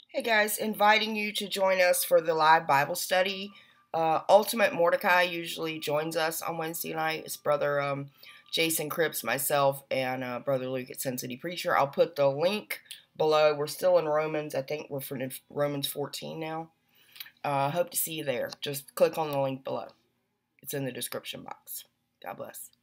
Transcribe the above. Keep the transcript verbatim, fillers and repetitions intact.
Hey guys, inviting you to join us for the live Bible study. Uh, Ultimate Mordecai usually joins us on Wednesday night. It's Brother um, Jason Cripps, myself, and uh, Brother Luke at Sin City Preacher. I'll put the link below. We're still in Romans. I think we're from Romans fourteen now. Uh, hope to see you there. Just click on the link below. It's in the description box. God bless.